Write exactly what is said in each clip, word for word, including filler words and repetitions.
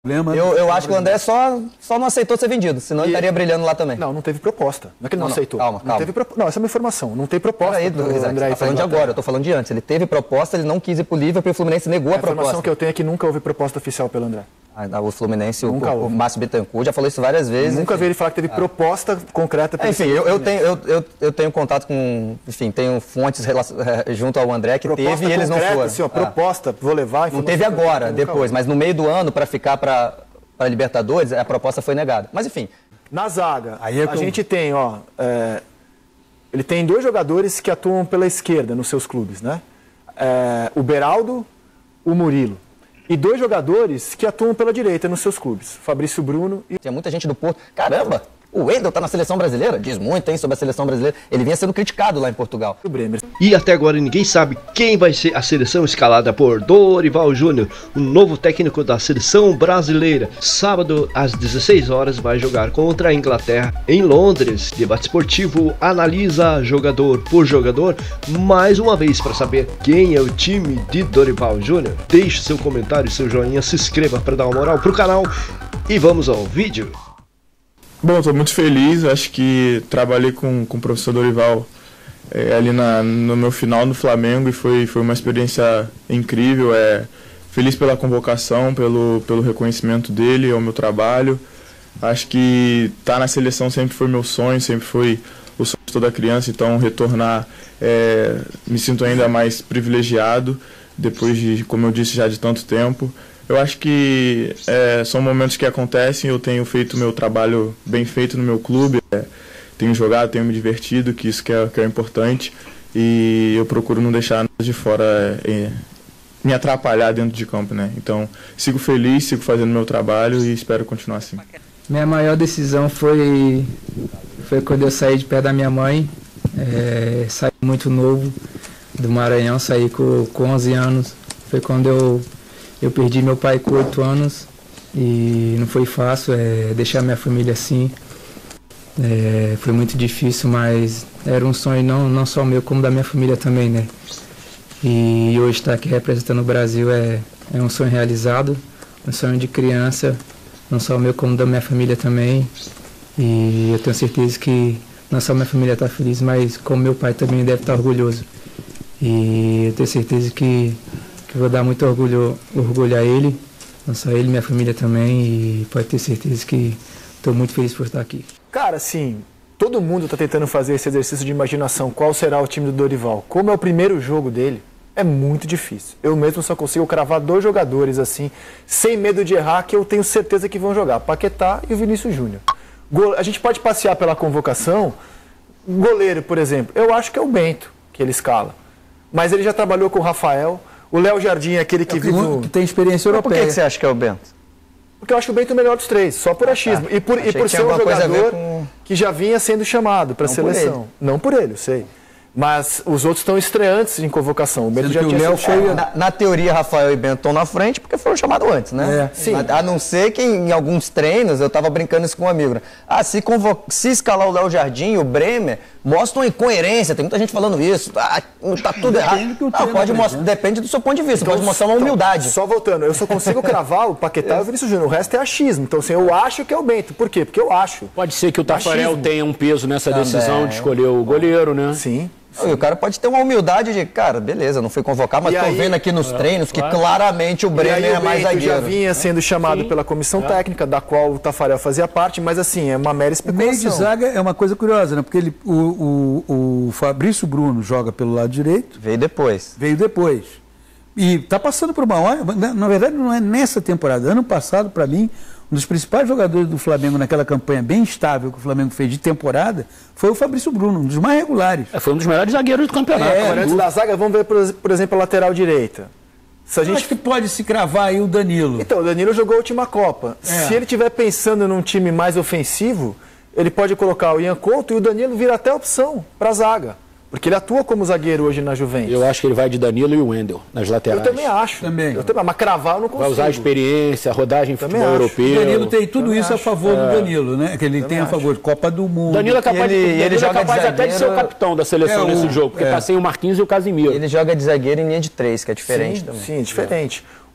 Eu, eu acho que o André só, só não aceitou ser vendido, senão e... ele estaria brilhando lá também. Não, não teve proposta. Não é que ele não, não aceitou. Calma, calma. Não, teve pro... não, essa é uma informação. Não tem proposta. Aí, do, André, você tá falando de agora, eu tô falando de antes. Ele teve proposta, ele não quis ir pro Liverpool e o Fluminense negou a, a proposta. A informação que eu tenho é que nunca houve proposta oficial pelo André. Ah, o Fluminense, o, o Márcio Bittencourt já falou isso várias vezes. Nunca vi ele falar que teve ah. proposta concreta. É, enfim, eu, eu, tenho, eu, eu, eu tenho contato com, enfim, tenho fontes junto ao André que proposta teve e eles concreta, não foram. Assim, ó, proposta, vou levar. Não teve agora, depois, mas no meio do ano para ficar para para Libertadores a proposta foi negada. Mas enfim. Na zaga, é a gente tem, ó, é, ele tem dois jogadores que atuam pela esquerda nos seus clubes, né? É, o Beraldo, o Murilo. E dois jogadores que atuam pela direita nos seus clubes, Fabrício Bruno e... Tinha muita gente do Porto. Caramba, o Wendel tá na seleção brasileira? Diz muito, hein, sobre a seleção brasileira. Ele vinha sendo criticado lá em Portugal. O Bremer. E até agora ninguém sabe quem vai ser a seleção escalada por Dorival Júnior, o novo técnico da seleção brasileira. Sábado, às dezesseis horas, vai jogar contra a Inglaterra em Londres. Debate Esportivo analisa jogador por jogador mais uma vez para saber quem é o time de Dorival Júnior. Deixe seu comentário, seu joinha, se inscreva para dar uma moral pro canal e vamos ao vídeo. Bom, estou muito feliz, acho que trabalhei com, com o professor Dorival é, ali na, no meu final no Flamengo e foi, foi uma experiência incrível, é, feliz pela convocação, pelo, pelo reconhecimento dele ao meu trabalho. Acho que estar na seleção sempre foi meu sonho, sempre foi o sonho de toda criança, então retornar, é, me sinto ainda mais privilegiado, depois de, como eu disse, já de tanto tempo. Eu acho que é, são momentos que acontecem, eu tenho feito o meu trabalho bem feito no meu clube, é, tenho jogado, tenho me divertido, que isso que é, que é importante, e eu procuro não deixar nada de fora é, me atrapalhar dentro de campo, né? Então, sigo feliz, sigo fazendo meu trabalho e espero continuar assim. Minha maior decisão foi, foi quando eu saí de perto da minha mãe, é, saí muito novo do Maranhão, saí com, com onze anos, foi quando eu... Eu perdi meu pai com oito anos e não foi fácil é, deixar minha família assim. É, foi muito difícil, mas era um sonho não, não só meu, como da minha família também, né? E hoje estar aqui representando o Brasil é, é um sonho realizado, um sonho de criança, não só meu, como da minha família também. E eu tenho certeza que não só minha família está feliz, mas como meu pai também deve estar orgulhoso. E eu tenho certeza que que vou dar muito orgulho, orgulho a ele, não só ele, minha família também, e pode ter certeza que estou muito feliz por estar aqui. Cara, assim, todo mundo está tentando fazer esse exercício de imaginação, qual será o time do Dorival. Como é o primeiro jogo dele, é muito difícil. Eu mesmo só consigo cravar dois jogadores assim, sem medo de errar, que eu tenho certeza que vão jogar, Paquetá e o Vinícius Júnior. A gente pode passear pela convocação, goleiro, por exemplo, eu acho que é o Bento que ele escala, mas ele já trabalhou com o Rafael. O Léo Jardim é aquele que, é vive no... que tem experiência europeia. Por que, que você acha que é o Bento? Porque eu acho o Bento o melhor dos três, só por achismo. Ah, tá. E por, e por ser um jogador com... que já vinha sendo chamado para a seleção. Não por ele, eu sei. Mas os outros estão estreantes em convocação. O Bento Sendo já tinha Léo foi... na, na teoria, Rafael e Bento estão na frente porque foram chamados antes, né? É. Sim. A, a não ser que em alguns treinos, eu estava brincando isso com um amigo, né? Ah, se, convo... se escalar o Léo Jardim, o Bremer, mostra uma incoerência. Tem muita gente falando isso. Ah, tá tudo errado. Ah, pode mostrar, depende do seu ponto de vista. Então, pode mostrar uma humildade. Então, só voltando, eu só consigo cravar o Paquetá e o Vinícius Júnior. O resto é achismo. Então, assim, eu acho que é o Bento. Por quê? Porque eu acho. Pode ser que o Tafarel tenha um peso nessa decisão Também. de escolher o goleiro, né? Sim. E o cara pode ter uma humildade de, cara, beleza, não fui convocado, mas e tô aí, vendo aqui nos é, treinos que claro. claramente o Bremer é mais zagueiro. já vinha sendo chamado Sim. pela comissão é. técnica, da qual o Tafarel fazia parte, mas assim, é uma mera especulação. O meio de zaga é uma coisa curiosa, né? Porque ele, o, o, o Fabrício Bruno joga pelo lado direito. Veio depois. Veio depois. E tá passando por uma hora, na verdade não é nessa temporada, ano passado, para mim, um dos principais jogadores do Flamengo naquela campanha bem estável que o Flamengo fez de temporada foi o Fabrício Bruno, um dos mais regulares. É, foi um dos melhores zagueiros do campeonato. É, antes da zaga, vamos ver, por exemplo, a lateral direita. Se a gente... Acho que pode se cravar aí o Danilo. Então, o Danilo jogou a última Copa. É. Se ele estiver pensando num time mais ofensivo, ele pode colocar o Ian Couto e o Danilo vira até opção para a zaga. Porque ele atua como zagueiro hoje na Juventus. Eu acho que ele vai de Danilo e o Wendel nas laterais. Eu também acho. Também. Eu também, mas cravar eu não consigo. Vai usar a experiência, a rodagem futebol europeu. O Danilo tem tudo também isso acho. a favor é. do Danilo, né? Que ele também tem a favor de Copa do Mundo. Danilo é capaz, ele, de, Danilo ele é joga capaz de até de ser o capitão da seleção é, nesse o, jogo, porque é. tá sem o Marquinhos e o Casimiro. Ele joga de zagueiro em linha de três, que é diferente sim, também. Sim, diferente.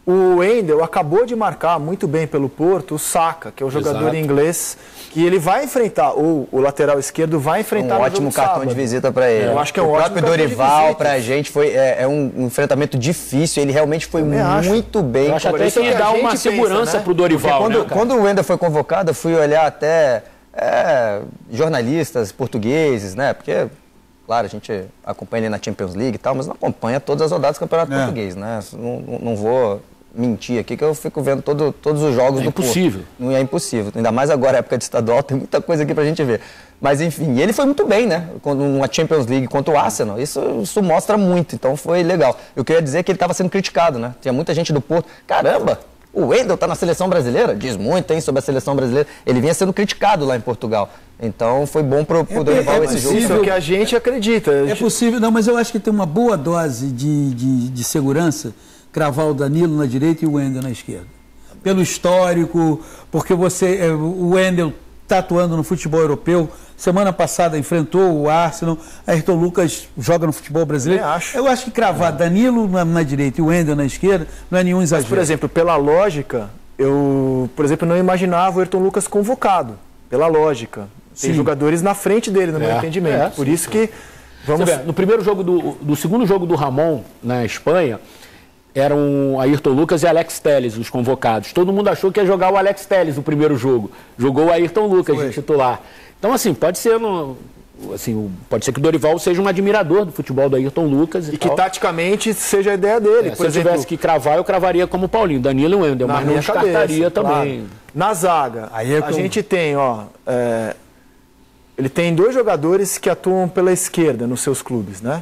O Wendel acabou de marcar muito bem pelo Porto o Saka, que é o jogador Exato. inglês, que ele vai enfrentar, ou o lateral esquerdo vai enfrentar um no ótimo jogo cartão sábado. de visita para ele. É, eu acho que é um o ótimo próprio cartão de Dorival, visita. pra gente, foi, é, é um, um enfrentamento difícil. Ele realmente foi Também acho. muito bem. Eu acho Por até isso que que a dá gente uma pensa, segurança né? pro Dorival, quando, né, cara? quando o Wendel foi convocado, eu fui olhar até é, jornalistas portugueses, né? Porque, claro, a gente acompanha ele na Champions League e tal, mas não acompanha todas as rodadas do Campeonato É. Português, né? Não, não, não vou mentir aqui que eu fico vendo todo, todos os jogos É do impossível. Porto. Não é impossível. Ainda mais agora, época de estadual, tem muita coisa aqui pra gente ver. Mas enfim, ele foi muito bem, né? Quando numa Champions League contra o Arsenal, isso, isso mostra muito, então foi legal. Eu queria dizer que ele estava sendo criticado, né? Tinha muita gente do Porto. Caramba, o Wendel tá na seleção brasileira? Diz muito, hein, sobre a seleção brasileira. Ele vinha sendo criticado lá em Portugal. Então foi bom pro, pro É, Dorival é esse jogo. Isso é o que a gente acredita. A É gente- possível, não, mas eu acho que tem uma boa dose de, de, de segurança cravar o Danilo na direita e o Wendel na esquerda. Pelo histórico, porque você, é, o Wendel está atuando no futebol europeu. Semana passada enfrentou o Arsenal. Ayrton Lucas joga no futebol brasileiro. Eu acho. Eu acho que cravar Danilo na, na direita e o Wendel na esquerda não é nenhum Mas, exagero. por exemplo, pela lógica, eu, por exemplo, não imaginava o Ayrton Lucas convocado. Pela lógica. Tem Sim. jogadores na frente dele, no É, meu entendimento. é, por sim, isso que vamos... Você vê, no primeiro jogo do, do segundo jogo do Ramon na Espanha, eram Ayrton Lucas e Alex Telles os convocados. Todo mundo achou que ia jogar o Alex Telles no primeiro jogo. Jogou o Ayrton Lucas de titular. Então, assim, pode ser no, assim, o- pode ser que o Dorival seja um admirador do futebol do Ayrton Lucas e, E que tal. taticamente seja a ideia dele. É, por se eu exemplo, tivesse que cravar, eu cravaria como o Paulinho, Danilo e Wendel, na mas não minha descartaria cabeça, também. claro. Na zaga, Aí é a que eu- gente tem, ó... é, ele tem dois jogadores que atuam pela esquerda nos seus clubes, né?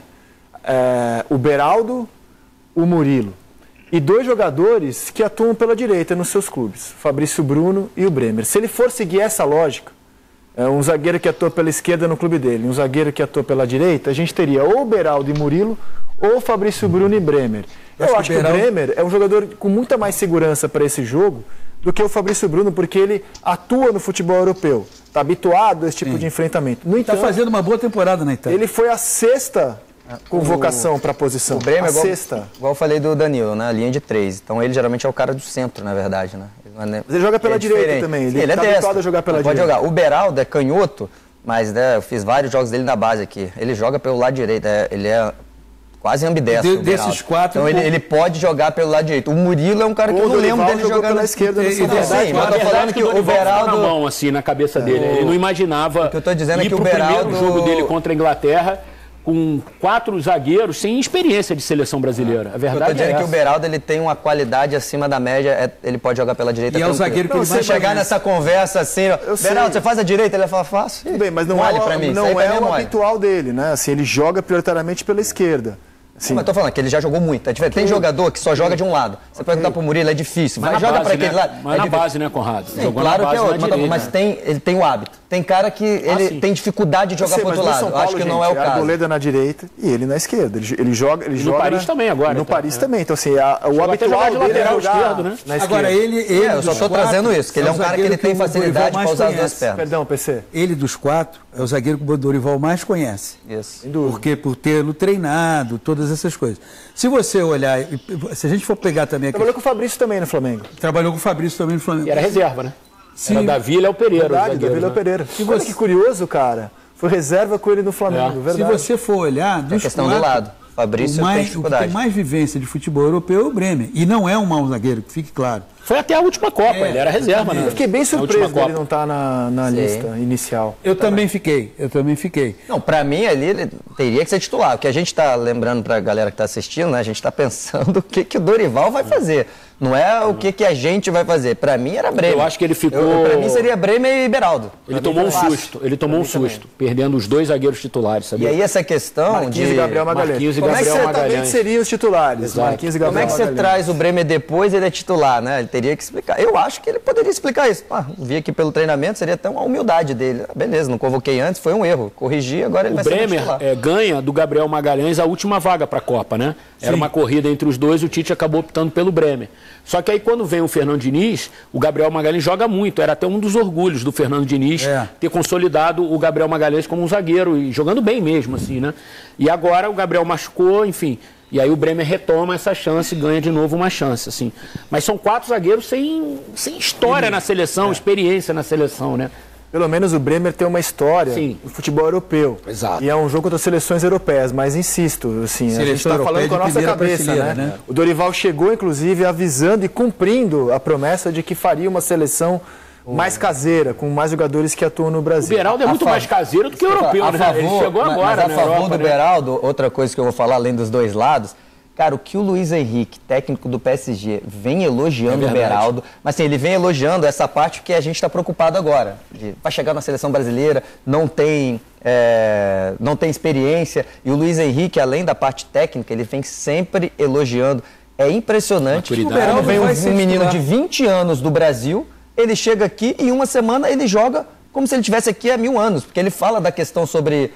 É, o Beraldo, o Murilo. E dois jogadores que atuam pela direita nos seus clubes, Fabrício Bruno e o Bremer. Se ele for seguir essa lógica, é, um zagueiro que atua pela esquerda no clube dele, um zagueiro que atua pela direita, a gente teria ou o Beraldo e Murilo, ou Fabrício Bruno e Bremer. Eu Acho acho, que o que o Beraldo- Bremer é um jogador com muita mais segurança para esse jogo do que o Fabrício Bruno, porque ele atua no futebol europeu, está habituado a esse tipo Sim. de enfrentamento. No Está entanto, fazendo uma boa temporada na Itália. ele foi a sexta convocação para a posição. O Bremer, a igual, sexta. igual eu falei do Danilo, né? Linha de três. Então ele geralmente é o cara do centro, na verdade, né? Ele não é nem- Mas ele joga pela é direita diferente. também, ele Sim, ele é tá destro. habituado a jogar pela Pode direita. jogar. O Beraldo é canhoto, mas né, eu fiz vários jogos dele na base aqui. Ele joga pelo lado direito, é- ele é quase ambidestro. De- o Beraldo. desses quatro, Então um ele, pouco- ele pode jogar pelo lado direito. O Murilo é um cara que Ou eu não o lembro Dorival dele jogou jogando pela esquerda no E- São e- Paulo. Sim, mas eu Na tô verdade, falando que o Dorival ficou Beraldo... na mão, assim, na cabeça dele. Ele não imaginava O que eu tô dizendo é ir que o pro Beraldo- primeiro jogo dele contra a Inglaterra com quatro zagueiros sem experiência de seleção brasileira. A Eu verdade tô dizendo é que essa. o Beraldo ele tem uma qualidade acima da média, é- ele pode jogar pela direita. E é o tranquilo. zagueiro que Não, ele se mais chegar conhece. nessa conversa assim, ó, Eu sei. Beraldo, você faz a direita? Ele vai falar, faço. Tudo bem, mas não Mole é, o- pra mim, isso aí não pra mim é o mole. habitual dele, né? Assim, ele joga prioritariamente pela esquerda. Assim, Sim, mas eu tô falando que ele já jogou muito. É diferente. Tem jogador que só joga de um lado. Você perguntar pro Murilo, é difícil. Mas Vai, na joga base, pra aquele né? lado. Mas é na difícil. base, né, Conrado? Sim, Jogou claro na que é base, outro, na mas, mas direita. tem, ele tem o hábito. Tem cara que ele sim. tem dificuldade de eu jogar sei, pro mas outro no lado. São Eu Paulo, acho que gente, não é o caso. Arboleda na direita e ele na esquerda. Ele, ele joga, ele no joga Paris na- também agora, No tá? Paris É. também. Então, assim, a, o Chegou até habitual jogar de dele é lateral jogar esquerdo, né? na esquerda. Agora, ele, ele É, eu só dos tô quatro, trazendo isso, que ele é um o cara que zagueiro ele tem o Dorival facilidade mais pra usar as duas conhece. pernas. Perdão, P C. Ele dos quatro é o zagueiro que o Dorival mais conhece. Isso. Sem dúvida. Porque por tê-lo treinado, todas essas coisas. Se você olhar, e- se a gente for pegar também aqui, Trabalhou com o Fabrício também no Flamengo. trabalhou com o Fabrício também no Flamengo. E era reserva, né? Sim. Era Davi e Léo Pereira. os Verdade, zagueiros, Davi Léo né? Pereira. Olha que curioso, cara. Foi reserva com ele no Flamengo, É. verdade. Se você for olhar, É dos questão do quatro, lado. Fabrício o, tem mais, o que dificuldade. tem mais vivência de futebol europeu é o Bremer. E não é um mau zagueiro, que fique claro. Foi até a última Copa, É, ele era reserva, né? Eu fiquei bem Na surpreso última dele Copa. não estar na, na Sim. lista inicial. Eu também fiquei, eu também fiquei. Não, pra mim ali ele teria que ser titular. O que a gente tá lembrando pra galera que tá assistindo, né? A gente tá pensando o que, que o Dorival vai fazer. Não é o que, que a gente vai fazer. Pra mim era Bremer. Eu acho que ele ficou- Eu, pra mim seria Bremer e Beraldo. Ele Pra mim tomou um fácil. susto, ele tomou um susto, perdendo os dois zagueiros titulares, E sabia? aí essa questão Marquinhos de... e Gabriel Magalhães. Marquinhos e Como é que Gabriel você também Magalhães. seriam os titulares? Exato. Marquinhos e Como Gabriel é que você Magalhães. traz o Bremer depois ele é titular, né? Ele teria que explicar. Eu acho que ele poderia explicar isso. Ah, vi aqui pelo treinamento, seria até uma humildade dele. Ah, beleza, não convoquei antes, foi um erro. Corrigi, agora ele O vai ser Bremer titular. é, ganha do Gabriel Magalhães a última vaga para a Copa, né? Era Sim. uma corrida entre os dois, o Tite acabou optando pelo Bremer. Só que aí quando vem o Fernando Diniz, o Gabriel Magalhães joga muito. Era até um dos orgulhos do Fernando Diniz É. ter consolidado o Gabriel Magalhães como um zagueiro e jogando bem mesmo, assim, né? E agora o Gabriel machucou, enfim. E aí o Bremer retoma essa chance e ganha de novo uma chance, assim. Mas são quatro zagueiros sem, sem história na seleção, é. experiência na seleção, né? Pelo menos o Bremer tem uma história Sim. no futebol europeu. Exato. E é um jogo contra seleções europeias, mas insisto, assim, Seleção a gente está falando com a nossa cabeça, né? né? O Dorival chegou, inclusive, avisando e cumprindo a promessa de que faria uma seleção mais caseira, com mais jogadores que atuam no Brasil. O Beraldo é muito mais caseiro do que o europeu, né? Favor, Ele chegou mas, agora mas a na favor Europa, do né? Beraldo, outra coisa que eu vou falar além dos dois lados, cara, o que o Luiz Henrique, técnico do P S G, vem elogiando é o Beraldo, mas assim, ele vem elogiando essa parte que a gente está preocupado agora. Vai chegar na seleção brasileira, não tem, é, não tem experiência, e o Luiz Henrique, além da parte técnica, ele vem sempre elogiando. É impressionante. O Beraldo vem um, um menino de vinte anos do Brasil, ele chega aqui e em uma semana ele joga como se ele estivesse aqui há mil anos, porque ele fala da questão sobre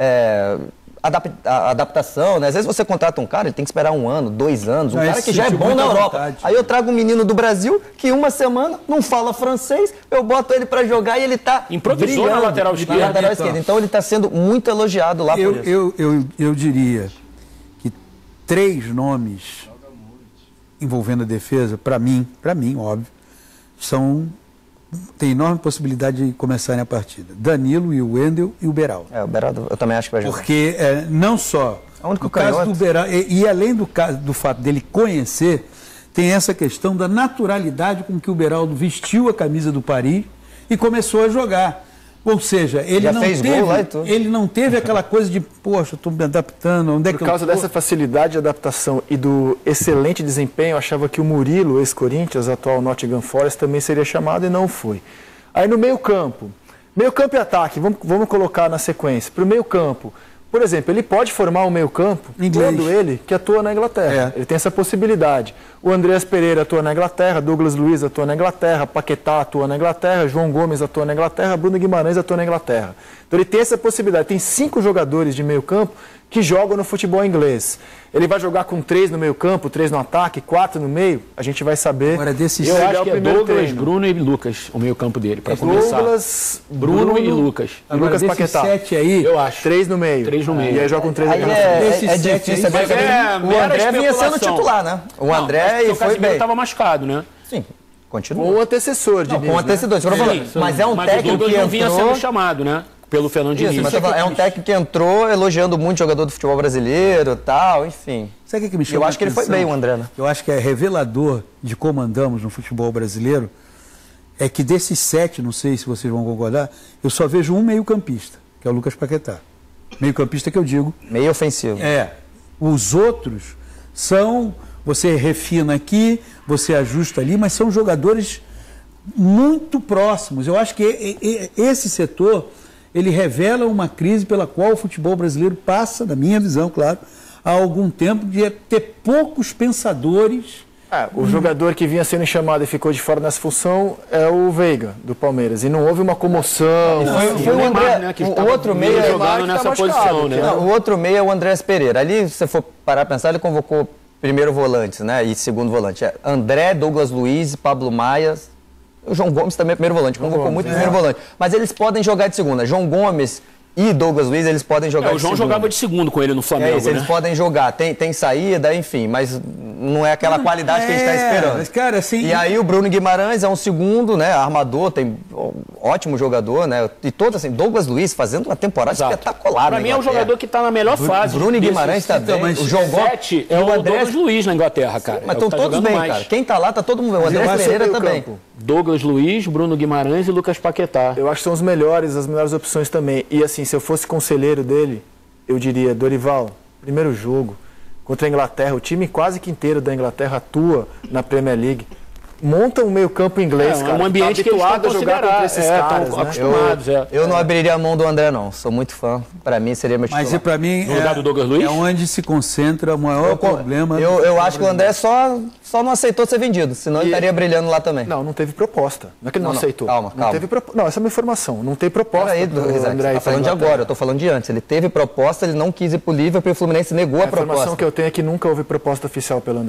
é, adap a adaptação, né? Às vezes você contrata um cara, ele tem que esperar um ano, dois anos, um não, cara que já é bom na Europa. Vontade. Aí eu trago um menino do Brasil que em uma semana não fala francês, eu boto ele para jogar e ele tá improvisou na lateral esquerda. Na lateral esquerda. Então ele está sendo muito elogiado lá eu, por isso. Eu, eu, eu diria que três nomes envolvendo a defesa, para mim, para mim, óbvio, são, tem enorme possibilidade de começarem a partida. Danilo e o Wendel e o Beraldo. É, o Beraldo eu também acho que vai jogar. Porque é, não só o único no caso canhoto. do Beraldo, e, e além do, caso, do fato dele conhecer, tem essa questão da naturalidade com que o Beraldo vestiu a camisa do Paris e começou a jogar. Ou seja, ele, Já não, fez teve, gol lá e tudo. ele não teve aquela coisa de, poxa, estou me adaptando, onde é Por que causa eu tô? dessa facilidade de adaptação e do excelente desempenho, eu achava que o Murilo, ex-Corinthians, atual Nottingham Forest, também seria chamado e não foi. Aí no meio campo, meio campo e ataque, vamos, vamos colocar na sequência. Para o meio campo, por exemplo, ele pode formar um meio campo, todo ele que atua na Inglaterra. É. Ele tem essa possibilidade. O Andreas Pereira atua na Inglaterra, Douglas Luiz atua na Inglaterra, Paquetá atua na Inglaterra, João Gomes atua na Inglaterra, Bruno Guimarães atua na Inglaterra. Então ele tem essa possibilidade. Tem cinco jogadores de meio campo que jogam no futebol inglês. Ele vai jogar com três no meio campo, três no ataque, quatro no meio, a gente vai saber. Agora, desses Eu acho que é Douglas, treino. Bruno e Lucas, o meio campo dele, para É começar. Douglas, Bruno, Bruno e Lucas. E Lucas Paquetá. sete aí, Eu acho. Três no meio. Três no meio. E aí joga com três Aí aqui na é, frente. é, Desses é sete difícil. aí, Mas mas é o mera André vinha sendo especulação. titular, né? O Não, André mas e o foi Casemiro bem. estava machucado, né? Sim, continua. Com o antecessor de Não, Diniz, com né? antecedores, que eu tô falando. Mas é um Mas o técnico Douglas que não vinha entrou... sendo chamado, né? Pelo Fernando Isso, Diniz. mas eu tô falando, é um técnico que entrou elogiando muito o jogador do futebol brasileiro e tal, enfim. Sabe o que me chama Eu acho que ele foi atenção? bem, o André, né? Eu acho que é revelador de como andamos no futebol brasileiro, é que desses sete, não sei se vocês vão concordar, eu só vejo um meio-campista, que é o Lucas Paquetá. Meio-campista que eu digo. Meio ofensivo. É. Os outros são, você refina aqui, você ajusta ali, mas são jogadores muito próximos. Eu acho que esse setor, ele revela uma crise pela qual o futebol brasileiro passa, na minha visão, claro, há algum tempo, de ter poucos pensadores. É, o hum. jogador que vinha sendo chamado e ficou de fora nessa função é o Veiga, do Palmeiras. E não houve uma comoção. Foi, foi o Neymar, André, né, que o estava outro meio é jogando nessa tá posição, né? Não, o outro meio é o Andrés Pereira. Ali, se você for parar a pensar, ele convocou primeiro volante, né? E segundo volante. É André, Douglas Luiz, Pablo Maia. O João Gomes também é primeiro volante, convocou Gomes, muito é. primeiro volante. Mas eles podem jogar de segunda. João Gomes e Douglas Luiz, eles podem jogar É, de o João segunda. jogava de segundo com ele no Flamengo, É isso, né? eles podem jogar. Tem, tem saída, enfim, mas não é aquela qualidade que a gente está É, esperando. mas, cara, assim, E aí o Bruno Guimarães é um segundo, né? Armador, tem ó, ótimo jogador, né? E todo assim, Douglas Luiz fazendo uma temporada Exato. espetacular. Pra na mim é o Inglaterra. jogador que tá na melhor fase. Bruno desses- Guimarães tá então, bem. mas O João Gomes sete é e o Andrés- Douglas Luiz na Inglaterra, cara. Mas É o estão que tá todos jogando bem, mais. cara. Quem tá lá, tá todo mundo bem. O Mas eu Andrés acho que Pereira é o também. campo. Douglas Luiz, Bruno Guimarães e Lucas Paquetá. Eu acho que são os melhores, as melhores opções também. E assim, se eu fosse conselheiro dele, eu diria, Dorival, primeiro jogo contra a Inglaterra, o time quase que inteiro da Inglaterra atua na Premier League. Monta um meio campo inglês, É, cara. um ambiente tá que eles habituado estão a jogar contra esses é, caras, estão né? acostumados. Eu, é. eu não abriria a mão do André, não. Sou muito fã. Pra mim, seria meu titular. mas para mim No lugar é, do Douglas Luiz? é onde se concentra o maior Eu, problema. eu, do eu futebol acho que o André só, só não aceitou ser vendido, senão ele E- estaria brilhando lá também. Não, não teve proposta. Não é que ele não, Não, não, aceitou. calma, não calma. Teve propo... Não, essa é uma informação. Não tem proposta. Peraí, pro Rizek, André você ir tá pra falando de Inglaterra. agora, eu tô falando de antes. Ele teve proposta, ele não quis ir pro Liverpool e o Fluminense negou a, A informação proposta. que eu tenho é que nunca houve proposta oficial pelo André.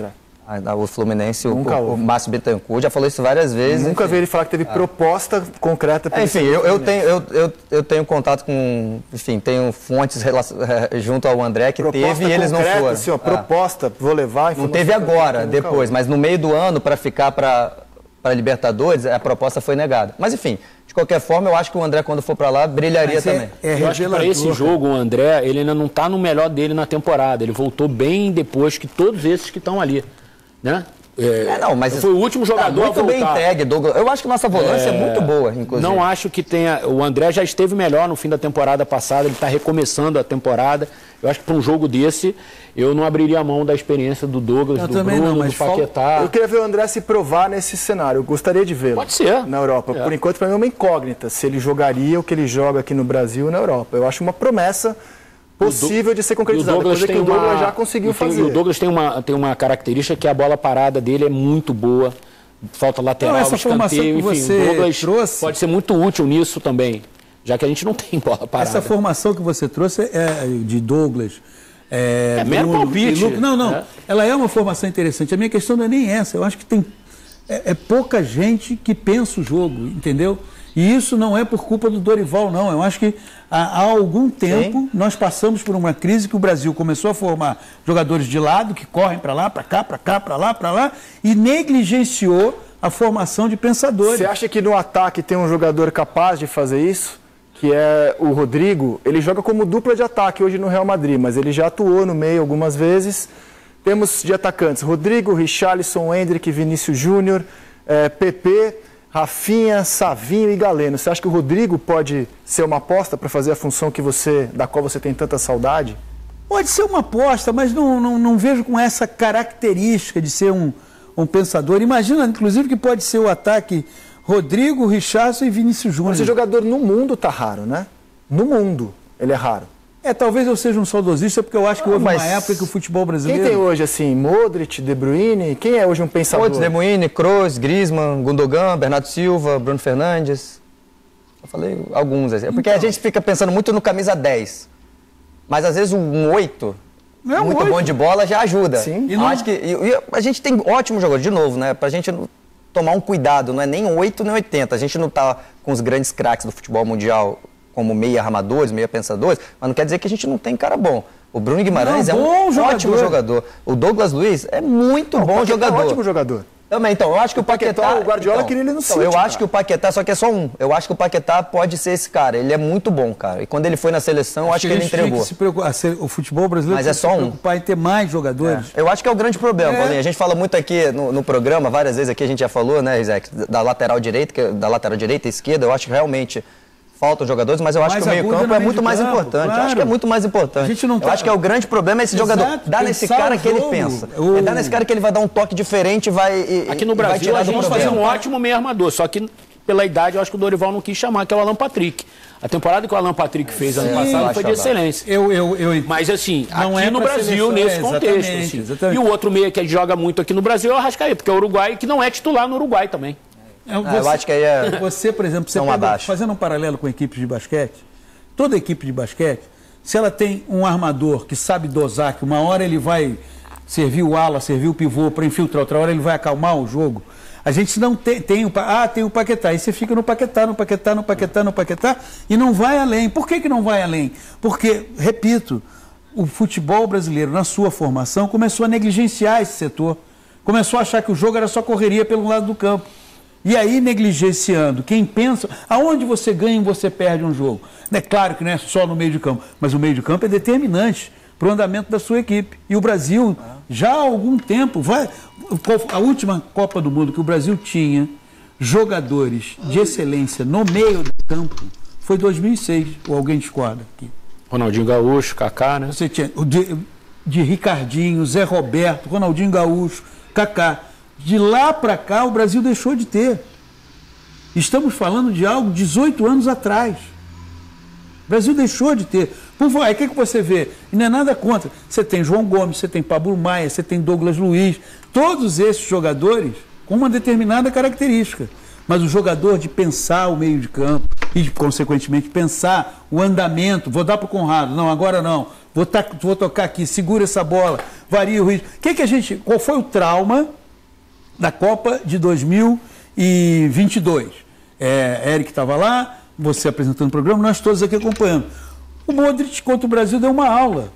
O Fluminense, o, o Márcio Bittencourt já falou isso várias vezes. Nunca enfim. vi ele falar que teve ah. proposta concreta para é, Enfim, eu, eu, tenho, eu, eu, eu tenho contato com... Enfim, tenho fontes junto ao André que proposta teve e eles não foram. Assim, ó, ah. Proposta, vou levar... Não teve agora, depois, mas no meio do ano, para ficar para Libertadores, a proposta foi negada. Mas, enfim... De qualquer forma, eu acho que o André, quando for para lá, brilharia é, também. É eu acho que para esse jogo, o André, ele ainda não está no melhor dele na temporada. Ele voltou bem depois que todos esses que estão ali, né? É, é, não, mas foi o último jogador tá muito a voltar. bem entregue, Douglas. Eu acho que nossa volância é, é muito boa, inclusive. Não acho que tenha... O André já esteve melhor no fim da temporada passada, ele está recomeçando a temporada. Eu acho que para um jogo desse, eu não abriria a mão da experiência do Douglas, eu do Bruno, não, mas do Paquetá. Eu queria ver o André se provar nesse cenário. Eu gostaria de vê-lo. Pode ser. Na Europa. É. Por enquanto, para mim é uma incógnita se ele jogaria o que ele joga aqui no Brasil ou na Europa. Eu acho uma promessa possível de ser concretizada, coisa que o Douglas uma, já conseguiu tem, fazer. O Douglas tem uma, tem uma característica que a bola parada dele é muito boa. Falta lateral, não, essa escanteio, que enfim, você o Douglas trouxe... pode ser muito útil nisso também, já que a gente não tem bola parada. Essa formação que você trouxe é de Douglas... É, é mero palpite. Lu... Não, não. É. Ela é uma formação interessante. A minha questão não é nem essa. Eu acho que tem é, é pouca gente que pensa o jogo, entendeu? E isso não é por culpa do Dorival, não. Eu acho que há, há algum tempo Sim. nós passamos por uma crise que o Brasil começou a formar jogadores de lado, que correm para lá, para cá, para cá, para lá, para lá, e negligenciou a formação de pensadores. Você acha que no ataque tem um jogador capaz de fazer isso? Que é o Rodrigo, ele joga como dupla de ataque hoje no Real Madrid, mas ele já atuou no meio algumas vezes. Temos de atacantes Rodrigo, Richarlison, Endrick, Vinícius Júnior, é, P P, Rafinha, Savinho e Galeno. Você acha que o Rodrigo pode ser uma aposta para fazer a função que você, da qual você tem tanta saudade? Pode ser uma aposta, mas não, não, não vejo com essa característica de ser um, um pensador. Imagina, inclusive, que pode ser o ataque... Rodrigo, Richarlison e Vinícius Júnior. Esse jogador no mundo tá raro, né? No mundo ele é raro. É, talvez eu seja um saudosista, porque eu acho que houve ah, uma época que o futebol brasileiro... Quem tem hoje, assim, Modric, De Bruyne? Quem é hoje um pensador? Modric, De Bruyne, Kroos, Griezmann, Gundogan, Bernardo Silva, Bruno Fernandes. Eu falei alguns, assim. Porque então... a gente fica pensando muito no camisa dez. Mas às vezes um oito, é um muito oito. Bom de bola, já ajuda. Sim. E não... acho que, e, e a gente tem ótimos jogadores, de novo, né? Pra gente... tomar um cuidado, não é nem oito nem oitenta. A gente não está com os grandes craques do futebol mundial como meia armadores, meia pensadores, mas não quer dizer que a gente não tem cara bom. O Bruno Guimarães não, é um jogador. ótimo jogador. O Douglas Luiz é muito não, bom o jogador. É ótimo jogador. Também, então, eu acho que o Paquetá... Paquetá o Guardiola então, queria ele no então, City, eu cara. acho que o Paquetá, só que é só um. Eu acho que o Paquetá pode ser esse cara. Ele é muito bom, cara. E quando ele foi na seleção, eu acho, acho que, que ele entregou. Que se preocupar, o futebol brasileiro Mas é só se um. preocupar em ter mais jogadores. É. Eu acho que é o grande problema, é. Paulinho. A gente fala muito aqui no, no programa, várias vezes aqui a gente já falou, né, Isaac, da lateral direita, da lateral direita e esquerda. Eu acho que realmente... faltam jogadores, mas eu acho mais que o meio-campo é muito mais campo, importante. Claro. Eu acho que é muito mais importante. A gente não tá... Eu acho que é o grande problema é esse Exato, jogador. Dá nesse cara que ele pensa. O... É dar nesse cara que ele vai dar um toque diferente e vai. E, Aqui no Brasil a gente faz um ótimo meio armador, só que pela idade eu acho que o Dorival não quis chamar, que é o Alan Patrick. A temporada que o Alan Patrick fez Sim, ano passado foi de excelência. Eu, eu, eu... Mas assim, não aqui é no Brasil, seleção, nesse é, contexto. Exatamente, assim. exatamente. E o outro meia que joga muito aqui no Brasil é o Arrascaeta, que é o Uruguai, que não é titular no Uruguai também. É, você, ah, eu acho que aí é... Você, por exemplo, você pega, fazendo um paralelo com equipes de basquete, toda equipe de basquete, se ela tem um armador que sabe dosar, que uma hora ele vai servir o ala, servir o pivô para infiltrar, outra hora ele vai acalmar o jogo, a gente não tem, tem o, ah, tem o Paquetá, aí você fica no Paquetá, no Paquetá, no Paquetá, no Paquetá, e não vai além. Por que que não vai além? Porque, repito, o futebol brasileiro, na sua formação, começou a negligenciar esse setor, começou a achar que o jogo era só correria pelo lado do campo. E aí, negligenciando, quem pensa, aonde você ganha e você perde um jogo. É claro que não é só no meio de campo, mas o meio de campo é determinante para o andamento da sua equipe. E o Brasil, já há algum tempo, vai, a última Copa do Mundo que o Brasil tinha jogadores de excelência no meio do campo foi dois mil e seis, ou alguém discorda aqui? Ronaldinho Gaúcho, Kaká, né? Você tinha de, de Ricardinho, Zé Roberto, Ronaldinho Gaúcho, Kaká. De lá para cá, o Brasil deixou de ter. Estamos falando de algo dezoito anos atrás. O Brasil deixou de ter. Por favor, aí o que, que você vê? E não é nada contra. Você tem João Gomes, você tem Pablo Maia, você tem Douglas Luiz. Todos esses jogadores com uma determinada característica. Mas o jogador de pensar o meio de campo, e, consequentemente, pensar o andamento. Vou dar para o Conrado, não, agora não. Vou, tá, vou tocar aqui, segura essa bola, varia o ritmo. Que que a gente, qual foi o trauma da Copa de dois mil e vinte e dois? É, Eric estava lá, você apresentando o programa, nós todos aqui acompanhando. O Modric contra o Brasil deu uma aula.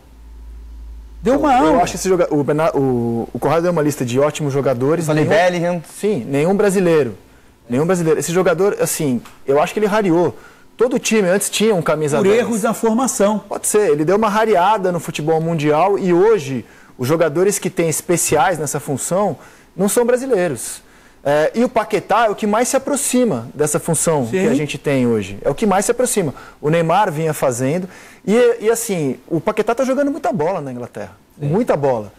Deu uma eu, aula. Eu acho que esse joga... o, o, o Conrado deu uma lista de ótimos jogadores. Falei nenhum... Bellingham. Sim, nenhum brasileiro. Nenhum brasileiro. Esse jogador, assim, eu acho que ele rareou. Todo time antes tinha um camisa Por dez. erros na formação. Pode ser. Ele deu uma rareada no futebol mundial e hoje os jogadores que têm especiais nessa função não são brasileiros. É, e o Paquetá é o que mais se aproxima dessa função Sim. que a gente tem hoje. É o que mais se aproxima. O Neymar vinha fazendo. E, e assim, o Paquetá está jogando muita bola na Inglaterra. Sim. Muita bola.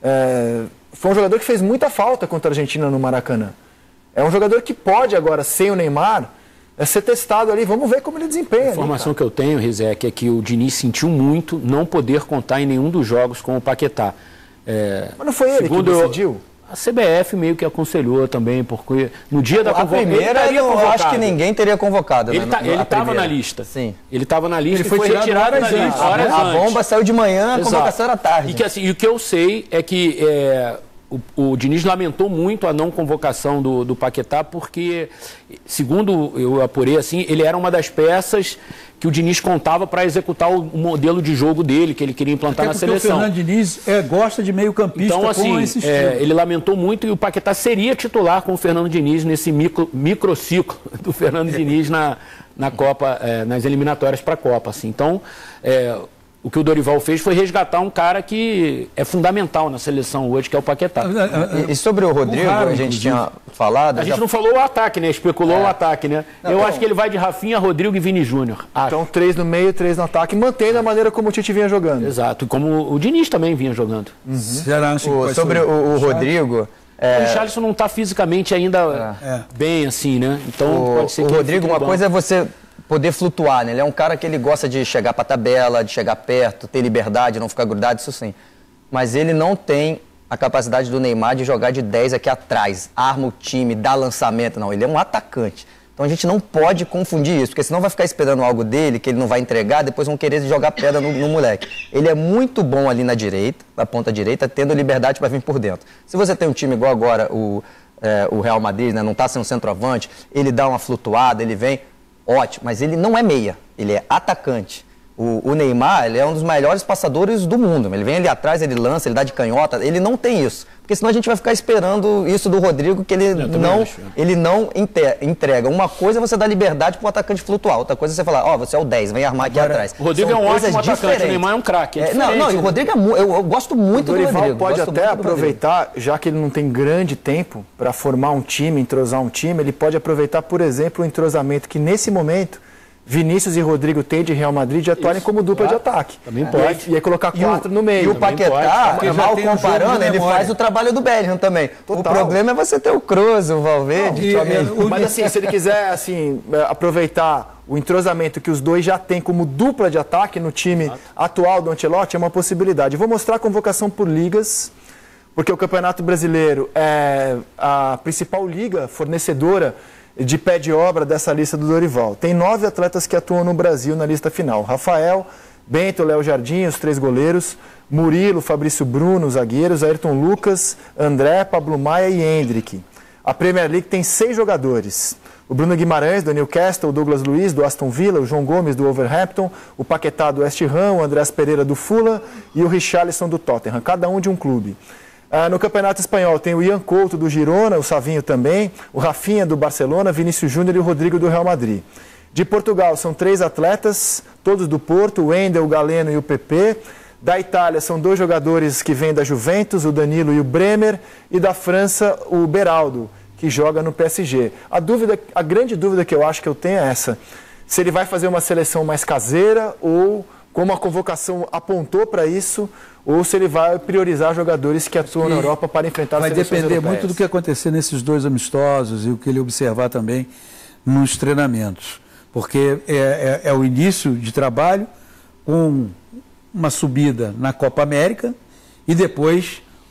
É, foi um jogador que fez muita falta contra a Argentina no Maracanã. É um jogador que pode agora, sem o Neymar, é ser testado ali. Vamos ver como ele desempenha. A informação ali, que eu tenho, Rizek, é que o Diniz sentiu muito não poder contar em nenhum dos jogos com o Paquetá. É, Mas não foi ele que decidiu? Eu, a C B F meio que aconselhou também, porque no dia da convocação. A primeira, eu acho que ninguém teria convocado. Ele né? estava na lista. Sim. Ele estava na lista ele foi, e foi retirado da lista. A, a bomba saiu de manhã, a Exato. convocação era tarde. E, que, assim, e o que eu sei é que é, o, o Diniz lamentou muito a não convocação do, do Paquetá, porque, segundo eu apurei, assim, ele era uma das peças que o Diniz contava para executar o modelo de jogo dele, que ele queria implantar Até na seleção. O Fernando Diniz é, gosta de meio campista então, assim, com esse estilo. É, ele lamentou muito e o Paquetá seria titular com o Fernando Diniz nesse micro, microciclo do Fernando Diniz na, na Copa, é, nas eliminatórias para a Copa. Assim. Então, é, o que o Dorival fez foi resgatar um cara que é fundamental na seleção hoje, que é o Paquetá. E, e sobre o Rodrigo, o a gente tinha falado... A gente já... não falou o ataque, né? Especulou é. o ataque, né? Não, Eu então... acho que ele vai de Rafinha, Rodrigo e Vini Júnior. Então, três no meio, três no ataque, mantendo a maneira como o Tite vinha jogando. Exato, como o Diniz também vinha jogando. Uhum. Será, o, sobre o, o Rodrigo... É... O Richarlison não está fisicamente ainda é. bem assim, né? Então, o, pode ser o que Rodrigo, uma coisa é você... poder flutuar, né? Ele é um cara que ele gosta de chegar para a tabela, de chegar perto, ter liberdade, não ficar grudado, isso sim. Mas ele não tem a capacidade do Neymar de jogar de dez aqui atrás, arma o time, dá lançamento, não. Ele é um atacante. Então a gente não pode confundir isso, porque senão vai ficar esperando algo dele, que ele não vai entregar, depois vão querer jogar pedra no, no moleque. Ele é muito bom ali na direita, na ponta direita, tendo liberdade para vir por dentro. Se você tem um time igual agora, o, é, o Real Madrid, né, não está sendo centroavante, ele dá uma flutuada, ele vem... Ótimo, mas ele não é meia, ele é atacante. O, o Neymar, ele é um dos melhores passadores do mundo. Ele vem ali atrás, ele lança, ele dá de canhota, ele não tem isso. Porque senão a gente vai ficar esperando isso do Rodrigo, que ele não, acho, ele não entrega. Uma coisa é você dar liberdade para o atacante flutuar, outra coisa é você falar, ó, oh, você é o dez, vem armar aqui Agora, atrás. O Rodrigo São é um ótimo atacante, diferentes. O Neymar é um craque. É é, não, não, e o Rodrigo é muito, eu, eu gosto muito o do Rodrigo. O Dorival pode até do aproveitar, já que ele não tem grande tempo para formar um time, entrosar um time, ele pode aproveitar, por exemplo, o entrosamento que nesse momento Vinícius e Rodrigo têm de Real Madrid de atuarem Isso, como dupla claro. de ataque. Também pode. E aí colocar quatro o, no meio. E o Paquetá, mal comparando, ele faz o trabalho do Bellingham também. Total. O problema é você ter o Kroos, o Valverde. Não, e, mas assim, se ele quiser assim, aproveitar o entrosamento que os dois já têm como dupla de ataque no time Exato. atual do Ancelotti, é uma possibilidade. Eu vou mostrar a convocação por ligas, porque o Campeonato Brasileiro é a principal liga fornecedora de pé de obra dessa lista do Dorival. Tem nove atletas que atuam no Brasil na lista final. Rafael, Bento, Léo Jardim, os três goleiros, Murilo, Fabrício Bruno, os zagueiros, Ayrton Lucas, André, Pablo Maia e Hendrick. A Premier League tem seis jogadores. O Bruno Guimarães, do Newcastle, o Douglas Luiz, do Aston Villa, o João Gomes, do Wolverhampton, o Paquetá, do West Ham, o Andrés Pereira, do Fulham e o Richarlison, do Tottenham. Cada um de um clube. Ah, no Campeonato Espanhol tem o Ian Couto do Girona, o Savinho também, o Rafinha do Barcelona, Vinícius Júnior e o Rodrigo do Real Madrid. De Portugal são três atletas, todos do Porto, o Wendel, o Galeno e o P P. Da Itália são dois jogadores que vêm da Juventus, o Danilo e o Bremer. E da França, o Beraldo, que joga no P S G. A, dúvida, a grande dúvida que eu acho que eu tenho é essa. Se ele vai fazer uma seleção mais caseira ou, como a convocação apontou para isso, ou se ele vai priorizar jogadores que atuam na Europa para enfrentar as seleções europeias. Vai depender muito do que acontecer nesses dois amistosos e o que ele observar também nos treinamentos. Porque é, é, é o início de trabalho com uma subida na Copa América e depois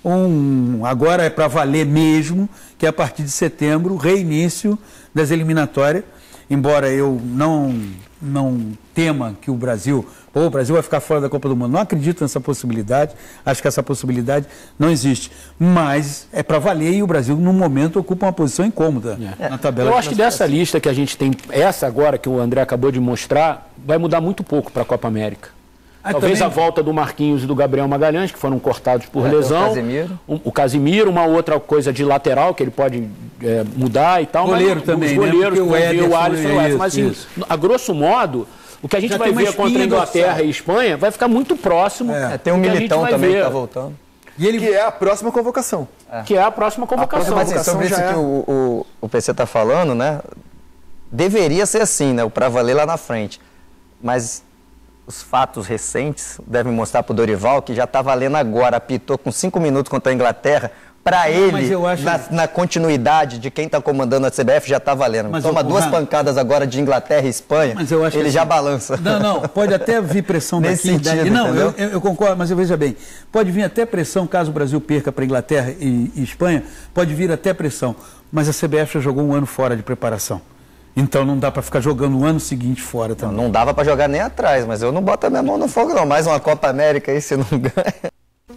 um, agora é para valer mesmo, que é a partir de setembro, reinício das eliminatórias, embora eu não, não tema que o Brasil, ou o Brasil vai ficar fora da Copa do Mundo, não acredito nessa possibilidade, acho que essa possibilidade não existe, mas é para valer e o Brasil no momento ocupa uma posição incômoda é. na tabela. Eu acho que dessa lista que a gente tem, essa agora que o André acabou de mostrar, vai mudar muito pouco para a Copa América. Ah, Talvez também... a volta do Marquinhos e do Gabriel Magalhães, que foram cortados por é, lesão. O Casimiro. Um, o Casimiro, uma outra coisa de lateral, que ele pode é, mudar e tal. Goleiro mas, também, os goleiros, né? O, Ederson, o Alisson e o Ederson. Mas, assim, isso. a grosso modo, o que a gente Já vai ver contra a Inglaterra e Espanha vai ficar muito próximo. É, tem um Militão também ver. que está voltando. E ele... Que é a próxima convocação. É. Que é a próxima convocação. A próxima convocação sobre isso é... que o, o, o P C está falando, né? Deveria ser assim, né? O para valer lá na frente. Mas... os fatos recentes devem mostrar para o Dorival que já está valendo agora, apitou com cinco minutos contra a Inglaterra, para ele, acho... na, na continuidade de quem está comandando a C B F, já está valendo. Mas Toma eu, duas Rano... pancadas agora de Inglaterra e Espanha, mas eu acho ele que já assim... balança. Não, não, pode até vir pressão daqui. Nesse sentido, Não, eu, eu, eu concordo, mas veja bem, pode vir até pressão, caso o Brasil perca para a Inglaterra e, e Espanha, pode vir até pressão, mas a C B F já jogou um ano fora de preparação. Então não dá para ficar jogando o ano seguinte fora também. Não, não dava para jogar nem atrás, mas eu não boto a minha mão no fogo não. Mais uma Copa América aí, se não ganha.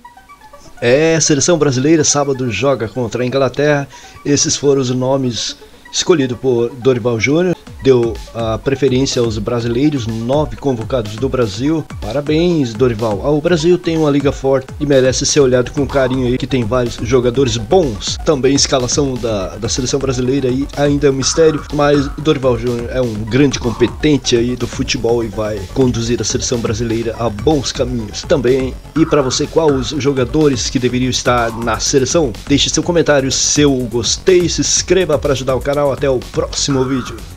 É, seleção brasileira, sábado joga contra a Inglaterra. Esses foram os nomes escolhidos por Dorival Júnior. Deu a preferência aos brasileiros, nove convocados do Brasil. Parabéns, Dorival. Ah, o Brasil tem uma liga forte e merece ser olhado com carinho aí, que tem vários jogadores bons. Também a escalação da, da seleção brasileira aí ainda é um mistério, mas o Dorival Júnior é um grande competente aí do futebol e vai conduzir a seleção brasileira a bons caminhos também. E para você, qual os jogadores que deveriam estar na seleção? Deixe seu comentário, seu gostei, se inscreva para ajudar o canal. Até o próximo vídeo.